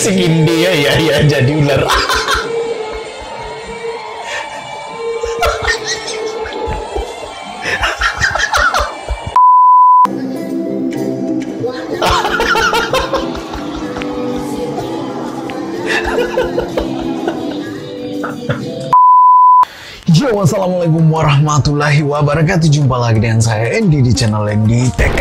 bisikin dia ya jadi ular. Yo, assalamualaikum warahmatullahi wabarakatuh. Jumpa lagi dengan saya Andy di channel Andy TK.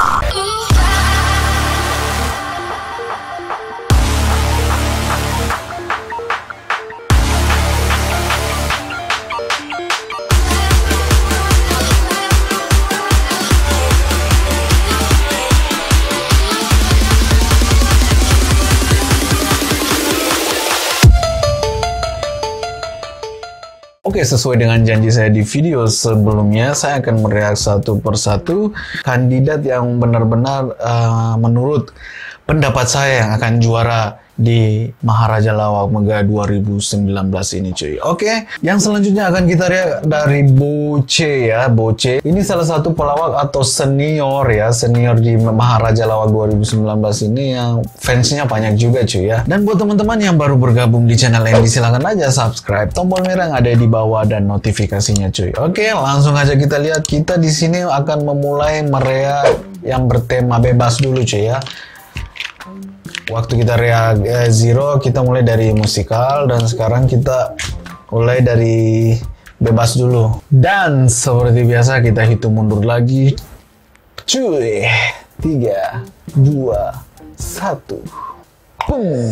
Oke, sesuai dengan janji saya di video sebelumnya, saya akan mereaksi satu persatu kandidat yang benar-benar menurut pendapat saya yang akan juara di Maharaja Lawak Mega 2019 ini cuy. Oke, yang selanjutnya akan kita lihat dari Boce ya. Boce ini salah satu pelawak atau senior ya, senior di Maharaja Lawak 2019 ini yang fansnya banyak juga cuy ya. Dan buat teman-teman yang baru bergabung di channel ini, silahkan aja subscribe, tombol merah yang ada di bawah dan notifikasinya cuy. Oke, langsung aja kita lihat. Kita di sini akan memulai mereak yang bertema bebas dulu cuy ya. Waktu kita reak zero, kita mulai dari musikal, dan sekarang kita mulai dari bebas dulu. Dan seperti biasa kita hitung mundur lagi. Cuy, 3, 2, 1. Boom.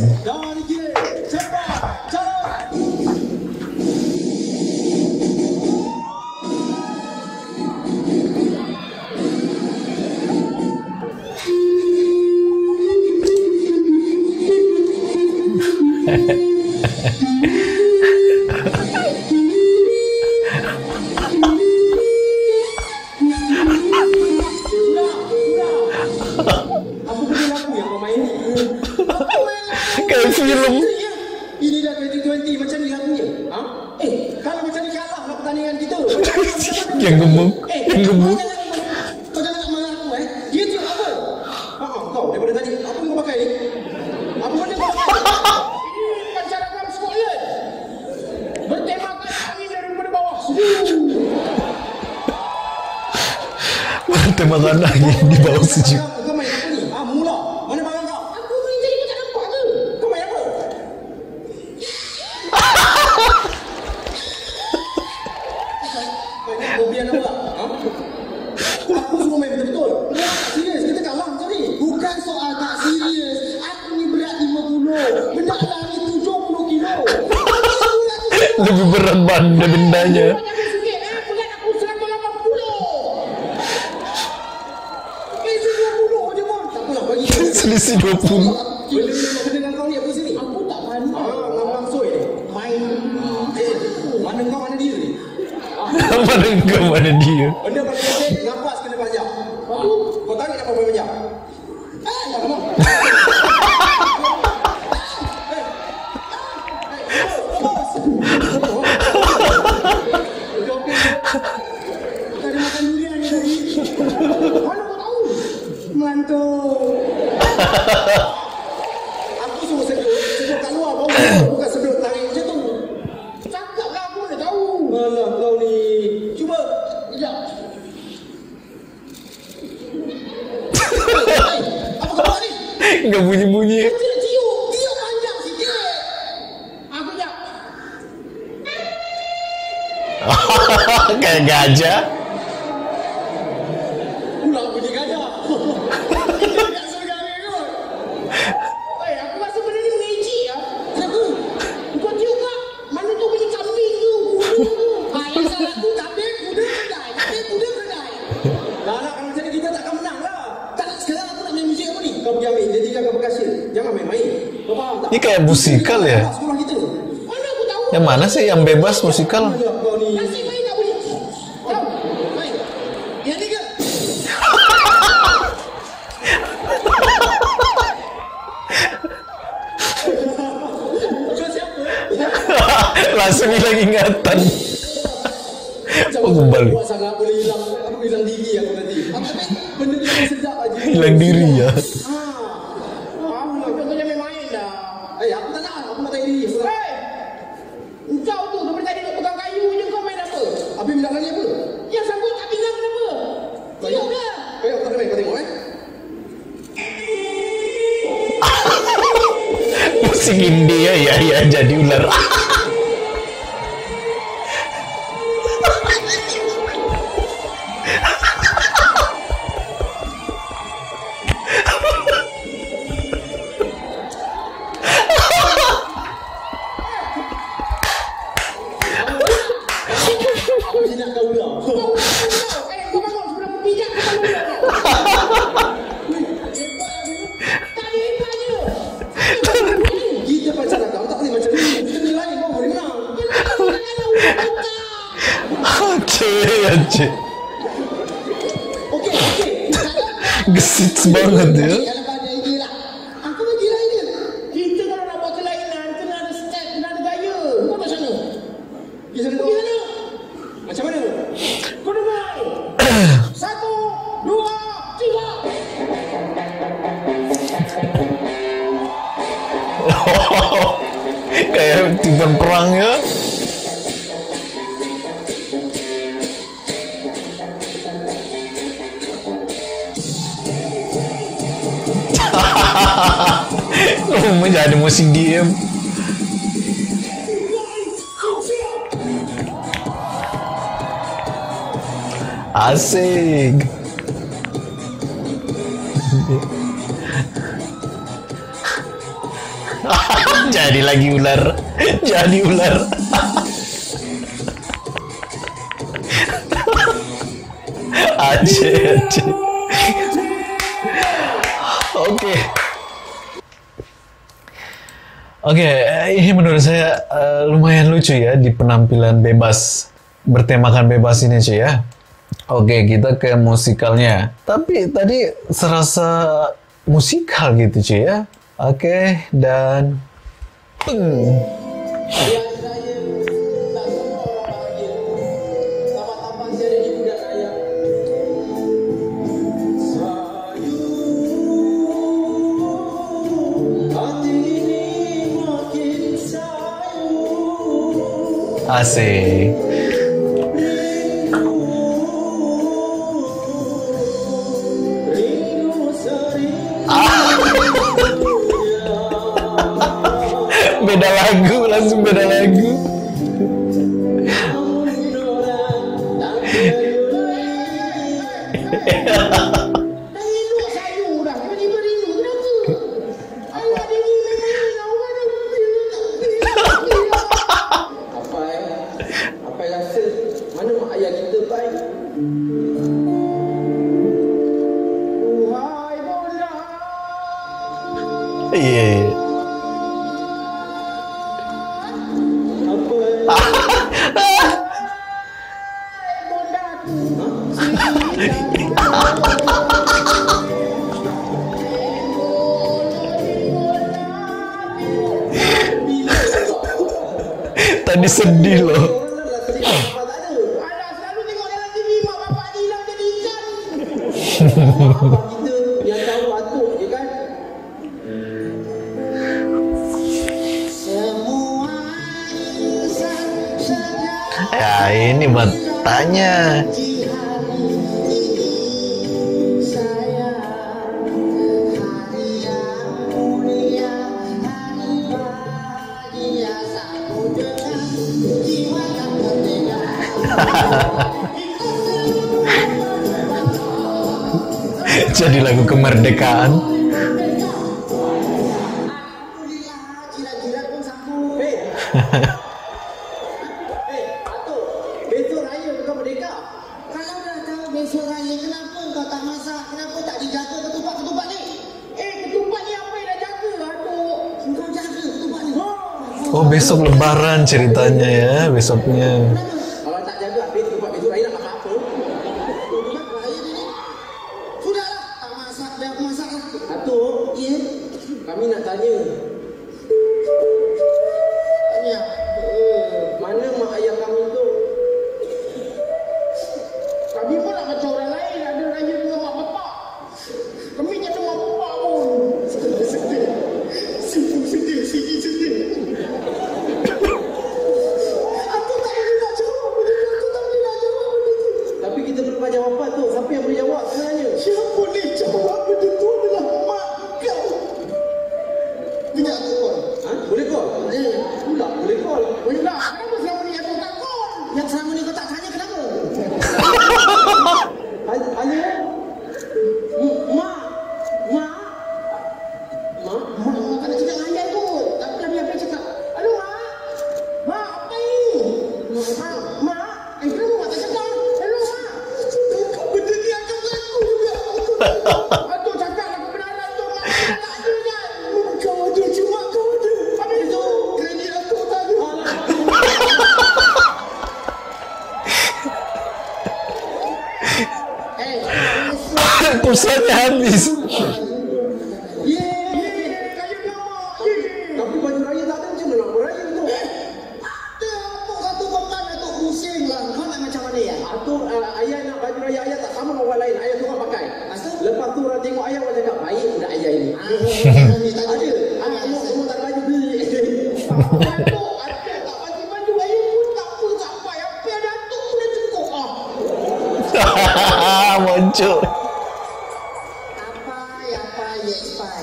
Kayak film. Ini dah 2020 macam ni lagunya. Kalau macam ni kalah lah pertandingan kita. Yang gemuk, yang gemuk. Kau jangan nak marah aku Dia tu apa? Kau daripada tadi apa kau pakai ni? Apa benda kau pakai? Ini pancarakan Scotland. Bertemakan angin daripada bawah. Bertemakan angin di bawah sejuk. Kau main apa ni? Mula. Mana barang kau? Aku main jadi kau tak nampak ke? Kau main apa? Main bobian apa? Aku suruh main betul-betul. Serius, kita kalah macam ni. Bukan soal tak serius. Aku ni berat 50. Benda lari 70 kilo. Lebih berat bendanya. Berat aku 180. Je pun. Tak apalah bagi. Selisih 20. Benda dengan kau ni apa sini? Aku tak berani. Ngambang soy ni. Main. Mana kau mana dia ni? Mana kau mana dia? Benda paling penting nafas kena panjang. Kau tarik apa panjang? Come on. Tak ada makan durian ni tadi. Mana kau tahu? Mantul. Aku suruh sedut kat luar bau. Bukan sedut tarik macam tu. Cakap lah aku mana tahu. Alah kau ni. Cuba. Sekejap. Apa kau buat ni? Enggak bunyi-bunyi. Tiup panjang sikit. Aku sekejap. Kayak gajah. Pulang bunyi gajah. Tak segar ni kot. Aku rasa benda ni mengejik lah. Kenapa? Kau tiup tak? Mana tu bunyi kambing tu? Kuda tu. Yang salah tu tabik kuda kedai. Tabik kuda kedai. Dah lah, kalau macam ni kita takkan menang lah. Tak, sekarang aku nak main muzik apa ni? Kau pergi ambil, jadikan kau percussion. Jangan main-main. Kau faham tak? Ini kayak musikal ya? Sekolah kita. Mana aku tahu? Yang mana sih yang bebas musikal? Kau ni. Nasib main tak boleh. Tahu? Main. Yang ni ke? Kau siapa? Langsung hilang ingatan. Oh, kembali. Buat sangat boleh hilang. Aku hilang diri aku nanti. Benda ni sedap aja. Hilang diri ya. Kau jangan main-main dah. Kau tengok Musik India ya jadi ular. Dia nak kau ular. Kau bangun sebelum pijak kau ular. Tadi hebatnya. Kita macam nak kau tak boleh macam ni. Kita ni lain kau boleh menang. Aceh. Okey. Gesits banget ya. Kalau kau ada idea lah. Aku bagi lah idea. Kita kalau nak buat kelainan, kena ada step, kena ada gaya. Kau macam mana? Pergi sana. Macam mana? Kau dengar. 1, 2, 3. Kayak tiban perang ya. Menjadi musik diem. Asik. Jadi lagi ular. Jadi ular. Aceh. Oke, ini menurut saya lumayan lucu ya di penampilan bebas, bertemakan bebas ini cuy ya. Oke, kita ke musikalnya. Tapi tadi serasa musikal gitu cuy ya. Oke, dan asik. Beda lagu, langsung beda lagu. Iya. Tadi sedih loh. Selalu tengok dalam TV mak bapak ni hilang jadi ikan. Kita yang tahu batuk je kan. Ya ini buat tanya. Jadi lagu kemerdekaan. Jilat-jilat pun sanggup. Atuk, besok raya bukan merdeka. Kalau dah tahu besok raya, kenapa kau tak masak? Kenapa tak dijaga ketupat-ketupat ni? Ketupat ni apa yang dah jaga, Atuk? Kau jaga ketupat ni. Oh besok lebaran ceritanya ya, besoknya. Kalau tak jaga, habis ketupat besok raya nak makan apa? Ketupat raya ni. Sudahlah, tak masak, biar aku masak lah. Atuk, ya? Kami nak tanya. Tanya? Mana mak ayah kami tu? Kami pun nak macam orang lain, ada raya dengan mak bapak. Kami tak ada mak bapak pun. Sedih. Aku tak boleh nak jawab benda tu. Aku tak boleh nak jawab benda tu. Tapi kita belum jawab apa tu. Siapa yang boleh jawab sebenarnya? Siapa? habis. Kayu nama. Tapi baju raya tak ada macam mana nak beraya tu? Ada apa satu pekan Atuk pusing lah. Kau nak macam mana ya? Atuk ayah nak baju raya ayah tak sama dengan orang lain. Ayah suka pakai. Lepas tu orang tengok ayah orang cakap baik budak ayah ini. Ada. Anak semua tak ada baju beli. Atuk tak baju ayah pun tak apa sampai. Apa ada Atuk pun dah cukup. Muncul. Apa ya spy.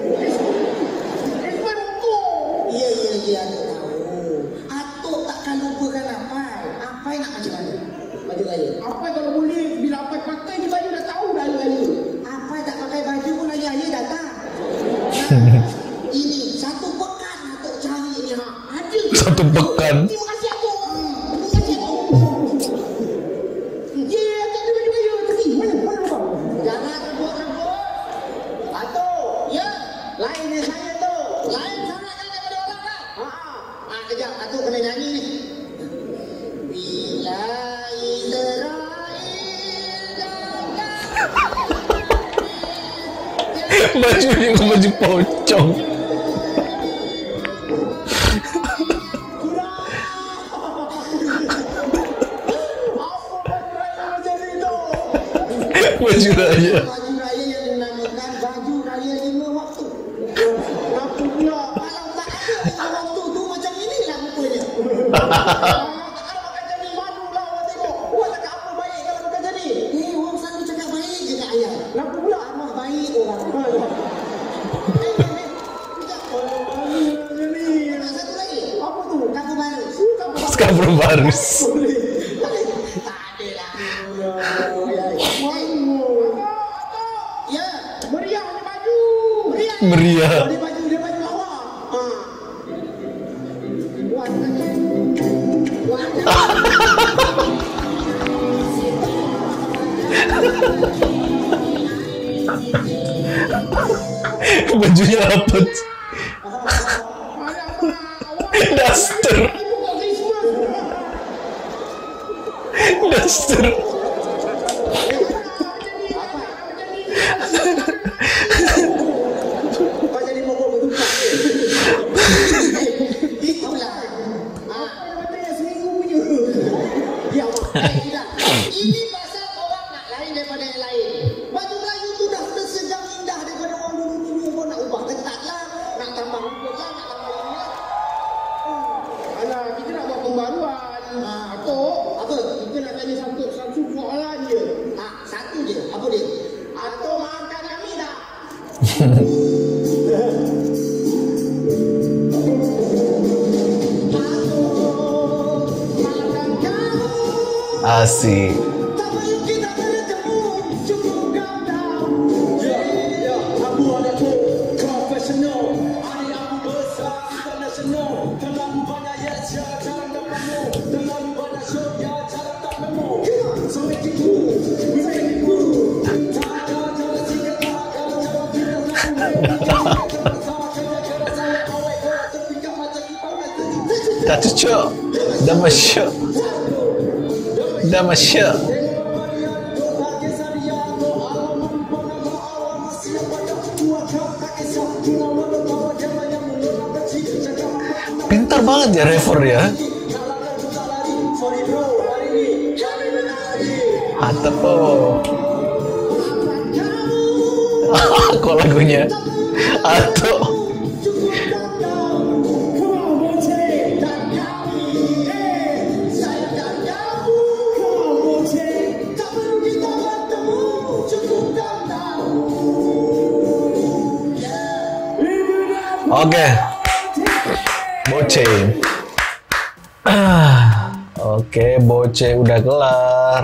Ekor rokok. Ya Atuk tahu. Atuk takkan lupakan apa. Apa nak macam mana? Baju raya. Apa kalau boleh bila apa pakai ni baju dah tahu dah raya. Apa tak pakai baju pun ayah datang. Nah, ini satu pekan Atuk cari ni ha. Ada. Satu pekan. Terima kasih Atuk. Terima kasih Atuk. Ya, tak ada baju raya. Tapi mana bang? Jangan rebut-rebut. Atuk, Ya. lain ni saya tu. Lain sangat kan daripada orang kan? Kejap Atuk kena nyanyi ni. Bila Israel Bajunya ke baju pocong. Baju raya. baju raya yang dinamakan baju raya 5 waktu. Apa pula? Kalau tak ada 5 waktu tu macam inilah rupanya. Kalau makan jadi malu lah orang tengok. Orang cakap apa baik kalau makan jadi. Orang selalu cakap baik je kat ayah. Kenapa pula? Amah baik orang. Nak satu lagi. Apa tu? Kamu baru. Skabro barus. Tak ada lah. Ya. Meriah ni baju. Meriah. Dia baju lawa. Bajunya apa? Duster. Duster. Kau jadi mogok bertukar. Itulah. Apa yang seminggu punya? Ya Allah. Tidak. Ini pasal orang nak lain daripada yang lain. Baju Melayu tu dah tersedang indah daripada orang dulu-dulu pun nak ubah ketat lah. Nak tambah rumput lah, nak tambah ini lah. Alah, kita nak buat pembaruan. Atuk, Apa? kita nak tanya satu soalan je. Satu je. Apa dia? Atuk maafkan kami tak? Maafkan kamu. Asik. Tak perlu kita bertemu. Cukup kau tahu. Ya, aku ada tu profesional. Hari aku besar international. Terlalu banyak yes ya, jarang dapat no. Terlalu banyak show ya, jarang tak nemu. So make it cool, we make it cool. Tak ada jalan tiga, tak ada jalan tiga. Tak cocok. Dah masyuk. Dah masyuk. Pintar banget ya refer ya. Mantap oh. Kok lagunya? Atau oke. Boce. Oke, Boce udah kelar.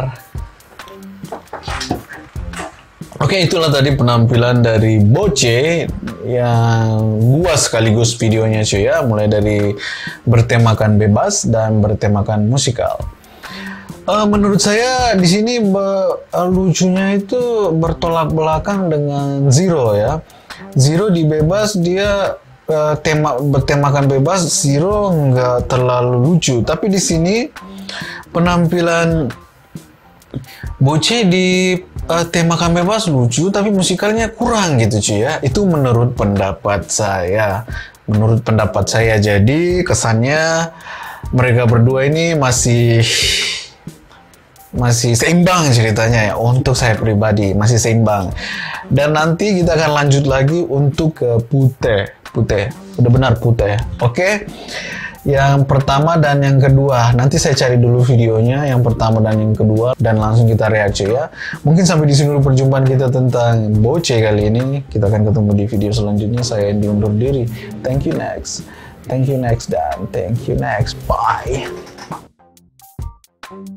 Oke, itulah tadi penampilan dari Boce yang gua sekaligus videonya cuy ya, mulai dari bertemakan bebas dan bertemakan musikal. Menurut saya di sini lucunya itu bertolak belakang dengan Zero ya. Zero di bebas dia bertemakan bebas, Zero nggak terlalu lucu. Tapi di sini penampilan Boce di tema Kamebas lucu tapi musikalnya kurang gitu cuy ya. Itu menurut pendapat saya. Menurut pendapat saya, jadi kesannya mereka berdua ini masih seimbang ceritanya ya. Untuk saya pribadi masih seimbang. Dan nanti kita akan lanjut lagi untuk ke Putih. Udah benar Putih. Oke. Yang pertama dan yang kedua, nanti saya cari dulu videonya yang pertama dan yang kedua dan langsung kita reaksi ya. Mungkin sampai di sini dulu perjumpaan kita tentang Boce kali ini. Kita akan ketemu di video selanjutnya. Saya Andy undur diri. Thank you next dan thank you next. Bye.